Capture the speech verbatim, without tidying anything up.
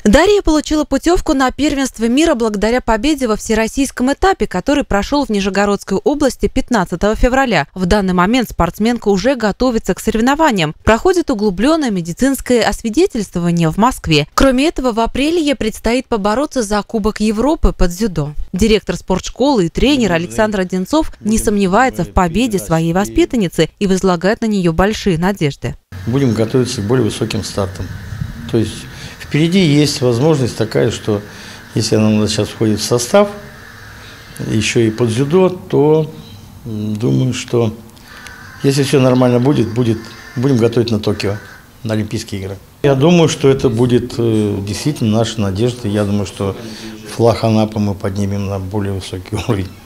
Дарья получила путевку на первенство мира благодаря победе во всероссийском этапе, который прошел в Нижегородской области пятнадцатого февраля. В данный момент спортсменка уже готовится к соревнованиям. Проходит углубленное медицинское освидетельствование в Москве. Кроме этого, в апреле ей предстоит побороться за Кубок Европы под дзюдо. Директор спортшколы и тренер Александр Одинцов не сомневается в победе своей воспитанницы и возлагает на нее большие надежды. Будем готовиться к более высоким стартам. То есть впереди есть возможность такая, что если она сейчас входит в состав, еще и под дзюдо, то думаю, что если все нормально будет, будет будем готовить на Токио, на Олимпийские игры. Я думаю, что это будет действительно наша надежда. Я думаю, что флаг Анапы мы поднимем на более высокий уровень.